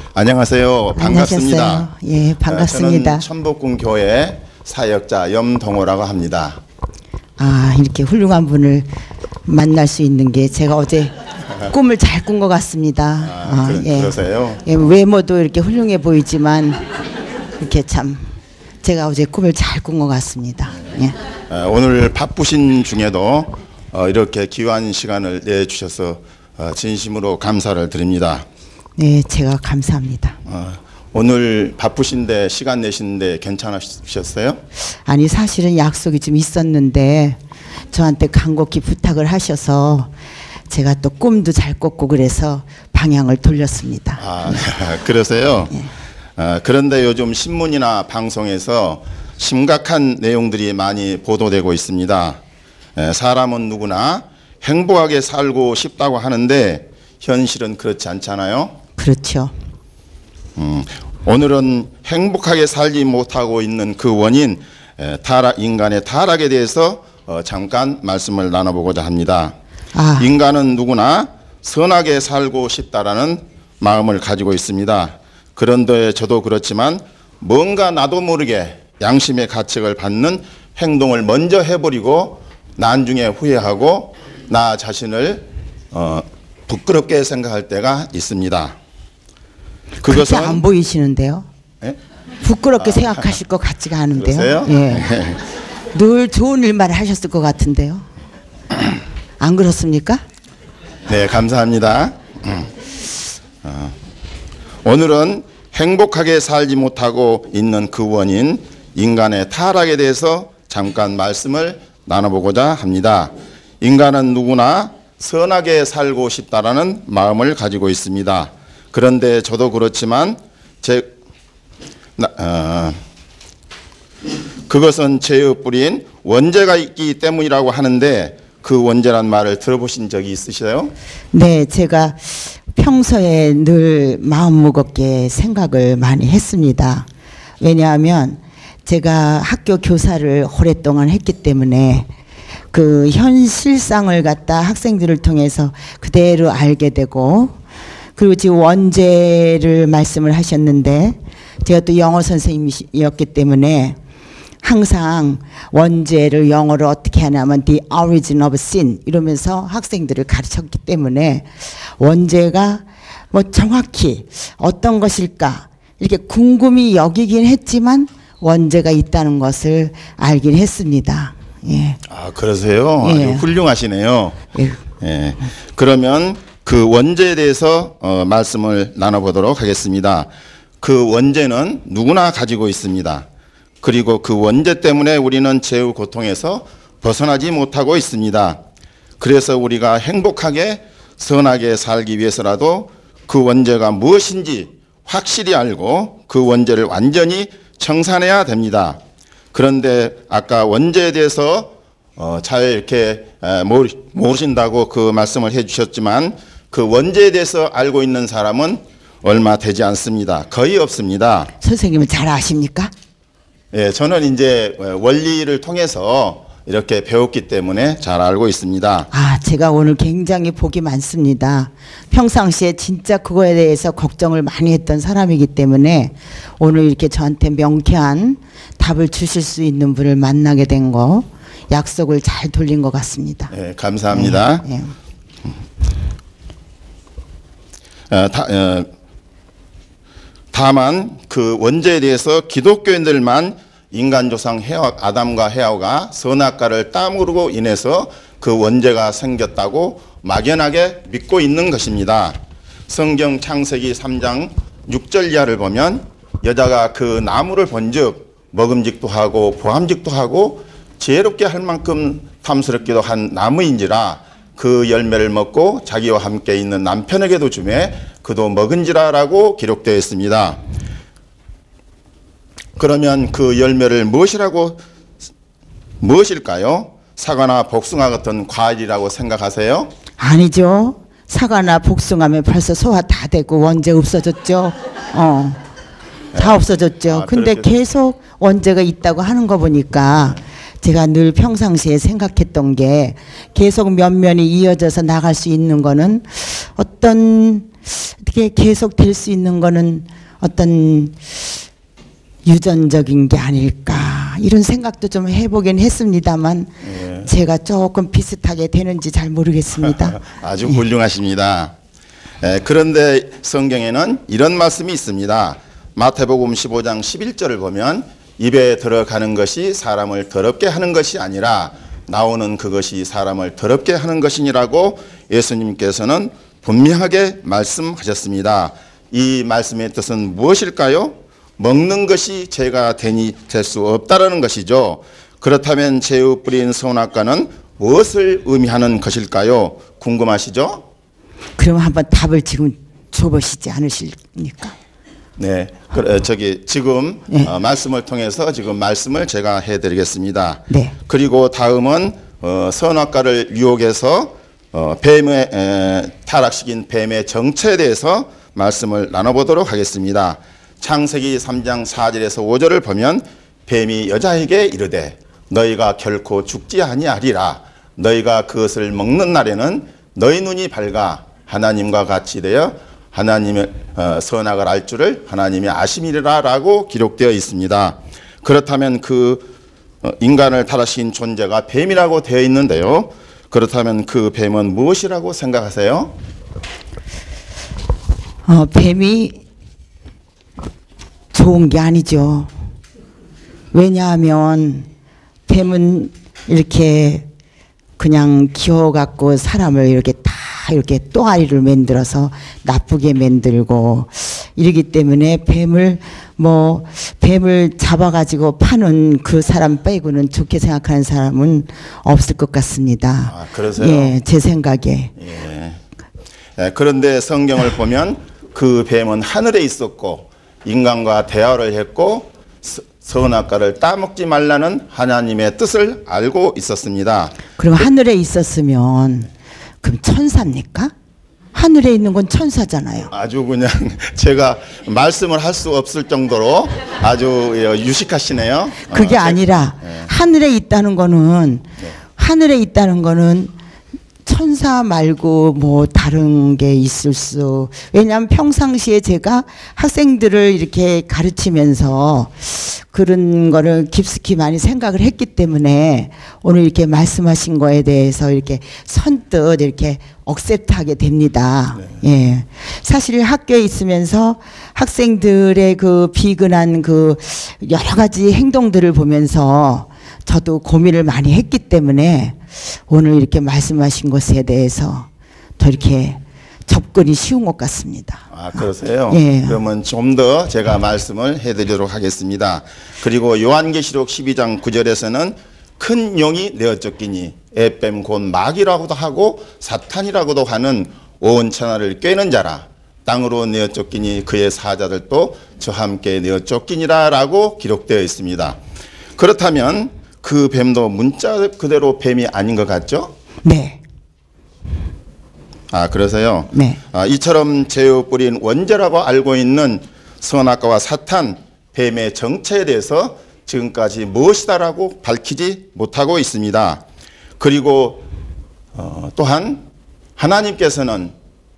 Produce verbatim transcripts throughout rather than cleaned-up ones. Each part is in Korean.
안녕하세요. 반갑습니다. 안녕하셨어요. 예, 반갑습니다. 저는 천복궁교회 사역자 염동호라고 합니다. 아, 이렇게 훌륭한 분을 만날 수 있는 게 제가 어제 꿈을 잘 꾼 것 같습니다. 아, 아, 그, 예. 그러세요? 예, 외모도 이렇게 훌륭해 보이지만 이렇게 참 제가 어제 꿈을 잘 꾼 것 같습니다. 예. 어, 오늘 바쁘신 중에도 어, 이렇게 귀한 시간을 내주셔서 어, 진심으로 감사를 드립니다. 네, 제가 감사합니다. 어, 오늘 바쁘신데 시간 내시는데 괜찮으셨어요? 아니, 사실은 약속이 좀 있었는데 저한테 간곡히 부탁을 하셔서 제가 또 꿈도 잘 꿨고 그래서 방향을 돌렸습니다. 아, 그러세요? 예. 어, 그런데 요즘 신문이나 방송에서 심각한 내용들이 많이 보도되고 있습니다. 에, 사람은 누구나 행복하게 살고 싶다고 하는데 현실은 그렇지 않잖아요. 그렇죠. 음, 오늘은 행복하게 살지 못하고 있는 그 원인, 에, 타락, 인간의 타락에 대해서 어, 잠깐 말씀을 나눠보고자 합니다. 아. 인간은 누구나 선하게 살고 싶다라는 마음을 가지고 있습니다. 그런데 저도 그렇지만 뭔가 나도 모르게 양심의 가책을 받는 행동을 먼저 해버리고 나중에 후회하고 나 자신을 어, 부끄럽게 생각할 때가 있습니다. 그것은 안 보이시는데요. 예? 부끄럽게 아, 생각하실 것 같지가 않은데요. 그러세요? 예. 늘 좋은 일만 하셨을 것 같은데요. 안 그렇습니까? 네, 감사합니다. 어, 오늘은 행복하게 살지 못하고 있는 그 원인, 인간의 타락에 대해서 잠깐 말씀을 나눠보고자 합니다. 인간은 누구나 선하게 살고 싶다라는 마음을 가지고 있습니다. 그런데 저도 그렇지만 제 나, 어, 그것은 죄의 뿌리인 원죄가 있기 때문이라고 하는데 그 원죄란 말을 들어보신 적이 있으세요? 네, 제가 평소에 늘 마음 무겁게 생각을 많이 했습니다. 왜냐하면 제가 학교 교사를 오랫동안 했기 때문에 그 현실상을 갖다 학생들을 통해서 그대로 알게 되고, 그리고 지금 원죄를 말씀을 하셨는데 제가 또 영어 선생님이었기 때문에 항상 원죄를 영어로 어떻게 하냐면 the origin of sin 이러면서 학생들을 가르쳤기 때문에 원죄가 뭐 정확히 어떤 것일까 이렇게 궁금히 여기긴 했지만 원죄가 있다는 것을 알긴 했습니다. 예. 아, 그러세요? 예. 아주 훌륭하시네요. 예. 예. 그러면 그 원죄에 대해서 어, 말씀을 나눠보도록 하겠습니다. 그 원죄는 누구나 가지고 있습니다. 그리고 그 원죄 때문에 우리는 죄의 고통에서 벗어나지 못하고 있습니다. 그래서 우리가 행복하게 선하게 살기 위해서라도 그 원죄가 무엇인지 확실히 알고 그 원죄를 완전히 청산해야 됩니다. 그런데 아까 원죄에 대해서 어, 잘 이렇게 모르신다고 그 말씀을 해주셨지만 그 원죄에 대해서 알고 있는 사람은 얼마 되지 않습니다. 거의 없습니다. 선생님은 잘 아십니까? 예, 저는 이제 원리를 통해서 이렇게 배웠기 때문에 잘 알고 있습니다. 아, 제가 오늘 굉장히 복이 많습니다. 평상시에 진짜 그거에 대해서 걱정을 많이 했던 사람이기 때문에 오늘 이렇게 저한테 명쾌한 답을 주실 수 있는 분을 만나게 된 거 약속을 잘 돌린 것 같습니다. 예, 감사합니다. 예, 예. 어, 다, 어, 다만 그 원죄에 대해서 기독교인들만 인간 조상 헤아, 아담과 헤아가 선악과를 따먹으로 인해서 그 원죄가 생겼다고 막연하게 믿고 있는 것입니다. 성경 창세기 삼 장 육 절 이하를 보면 여자가 그 나무를 본즉 먹음직도 하고 보암직도 하고 지혜롭게 할 만큼 탐스럽기도 한 나무인지라 그 열매를 먹고 자기와 함께 있는 남편에게도 주매 그도 먹은지라라고 기록되어 있습니다. 그러면 그 열매를 무엇이라고 무엇일까요? 사과나 복숭아 같은 과일이라고 생각하세요? 아니죠. 사과나 복숭아면 벌써 소화 다 되고 원죄 없어졌죠. 어, 다 없어졌죠. 아, 근데 그렇게... 계속 원죄가 있다고 하는 거 보니까 제가 늘 평상시에 생각했던 게 계속 면면이 이어져서 나갈 수 있는 거는 어떤 어떻게 계속 될 수 있는 거는 어떤 유전적인 게 아닐까 이런 생각도 좀 해보긴 했습니다만 예. 제가 조금 비슷하게 되는지 잘 모르겠습니다. 아주 훌륭하십니다. 예, 그런데 성경에는 이런 말씀이 있습니다. 마태복음 십오 장 십일 절을 보면 입에 들어가는 것이 사람을 더럽게 하는 것이 아니라 나오는 그것이 사람을 더럽게 하는 것이니라고 예수님께서는 분명하게 말씀하셨습니다. 이 말씀의 뜻은 무엇일까요? 먹는 것이 죄가 되니 될 수 없다라는 것이죠. 그렇다면 죄의 뿌리인 선악과는 무엇을 의미하는 것일까요? 궁금하시죠? 그럼 한번 답을 지금 줘보시지 않으십니까? 네, 그, 저기 지금 네. 어, 말씀을 통해서 지금 말씀을 제가 해드리겠습니다. 네. 그리고 다음은 어, 선악과를 유혹해서 어, 뱀의 에, 타락시킨 뱀의 정체에 대해서 말씀을 나눠보도록 하겠습니다. 창세기 삼 장 사 절에서 오 절을 보면 뱀이 여자에게 이르되 너희가 결코 죽지 아니하리라. 너희가 그것을 먹는 날에는 너희 눈이 밝아 하나님과 같이 되어 하나님의 어, 선악을 알 줄을 하나님이 아심이라 라고 기록되어 있습니다. 그렇다면 그 어, 인간을 타락시킨 존재가 뱀이라고 되어 있는데요. 그렇다면 그 뱀은 무엇이라고 생각하세요? 어, 뱀이 좋은 게 아니죠. 왜냐하면 뱀은 이렇게 그냥 기어갖고 사람을 이렇게 다 이렇게 또아리를 만들어서 나쁘게 만들고 이러기 때문에 뱀을 뭐 뱀을 잡아가지고 파는 그 사람 빼고는 좋게 생각하는 사람은 없을 것 같습니다. 아, 그러세요? 예, 제 생각에. 예. 예, 그런데 성경을 보면 그 뱀은 하늘에 있었고 인간과 대화를 했고 선악과를 따먹지 말라는 하나님의 뜻을 알고 있었습니다. 그럼 하늘에 있었으면 그럼 천사입니까? 하늘에 있는 건 천사잖아요. 아주 그냥 제가 말씀을 할 수 없을 정도로 아주 유식하시네요. 그게 어, 아니라 네. 하늘에 있다는 거는 네. 하늘에 있다는 거는 천사 말고 뭐 다른 게 있을 수. 왜냐하면 평상시에 제가 학생들을 이렇게 가르치면서 그런 거를 깊숙이 많이 생각을 했기 때문에 오늘 이렇게 말씀하신 거에 대해서 이렇게 선뜻 이렇게 억셉트하게 됩니다. 네. 예. 사실 학교에 있으면서 학생들의 그 비근한 그 여러 가지 행동들을 보면서 저도 고민을 많이 했기 때문에 오늘 이렇게 말씀하신 것에 대해서 더 이렇게 접근이 쉬운 것 같습니다. 아, 그러세요? 예. 그러면 좀 더 제가 말씀을 해드리도록 하겠습니다. 그리고 요한계시록 십이 장 구 절에서는 큰 용이 내어 쫓기니 에뱀 곧 마귀라고도 하고 사탄이라고도 하는 온 천하를 꿰는 자라. 땅으로 내어 쫓기니 그의 사자들도 저와 함께 내어 쫓기니라 라고 기록되어 있습니다. 그렇다면 그 뱀도 문자 그대로 뱀이 아닌 것 같죠? 네. 아, 그러세요? 네. 아, 이처럼 죄의 뿌린 원죄라고 알고 있는 선악과와 사탄, 뱀의 정체에 대해서 지금까지 무엇이다라고 밝히지 못하고 있습니다. 그리고 어, 또한 하나님께서는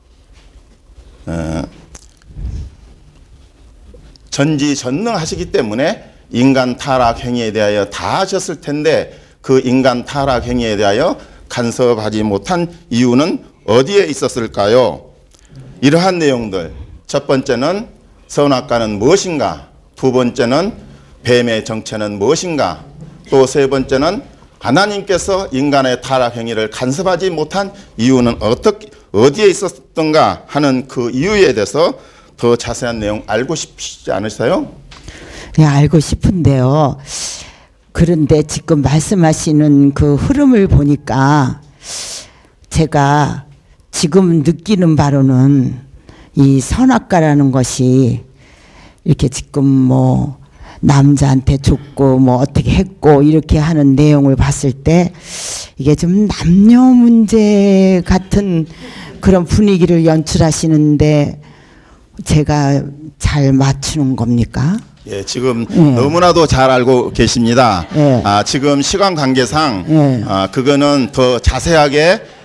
어, 전지전능하시기 때문에 인간 타락 행위에 대하여 다 하셨을 텐데 그 인간 타락 행위에 대하여 간섭하지 못한 이유는 어디에 있었을까요? 이러한 내용들, 첫 번째는 선악과는 무엇인가? 두 번째는 뱀의 정체는 무엇인가? 또 세 번째는 하나님께서 인간의 타락 행위를 간섭하지 못한 이유는 어떻게, 어디에 있었던가 하는 그 이유에 대해서 더 자세한 내용 알고 싶지 않으세요? 네, 알고 싶은데요. 그런데 지금 말씀하시는 그 흐름을 보니까 제가 지금 느끼는 바로는 이 선악과라는 것이 이렇게 지금 뭐 남자한테 줬고 뭐 어떻게 했고 이렇게 하는 내용을 봤을 때 이게 좀 남녀 문제 같은 그런 분위기를 연출하시는데 제가 잘 맞추는 겁니까? 예, 지금 예. 너무나도 잘 알고 계십니다. 예. 아, 지금 시간 관계상 예. 아, 그거는 더 자세하게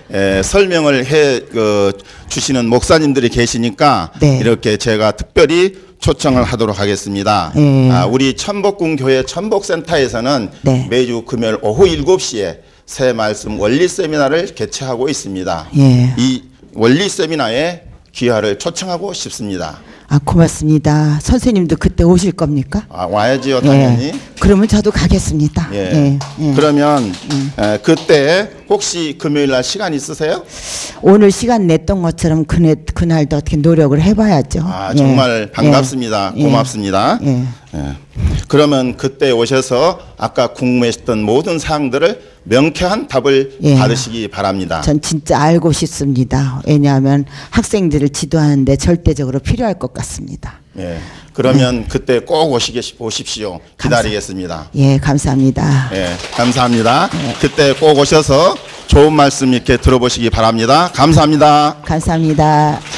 에, 설명을 해 그, 주시는 목사님들이 계시니까 네. 이렇게 제가 특별히 초청을 하도록 하겠습니다. 예. 아, 우리 천복궁 교회 천복센터에서는 네. 매주 금요일 오후 일곱 시에 새 말씀 원리 세미나를 개최하고 있습니다. 예. 이 원리 세미나에 귀하를 초청하고 싶습니다. 아, 고맙습니다. 선생님도 그때 오실 겁니까? 아, 와야지요, 당연히. 예. 그러면 저도 가겠습니다. 예. 예. 예. 그러면 에, 그때 혹시 금요일 날 시간 있으세요? 오늘 시간 냈던 것처럼 그날, 그날도 어떻게 노력을 해봐야죠. 아, 예. 정말 반갑습니다. 예. 고맙습니다. 예. 예. 그러면 그때 오셔서 아까 궁금했던 모든 사항들을 명쾌한 답을 예. 받으시기 바랍니다. 전 진짜 알고 싶습니다. 왜냐하면 학생들을 지도하는데 절대적으로 필요할 것 같습니다. 예. 그러면 그때 꼭 오시게 오십시오. 기다리겠습니다. 예, 감사합니다. 예, 감사합니다. 그때 꼭 오셔서 좋은 말씀 이렇게 들어보시기 바랍니다. 감사합니다. 감사합니다.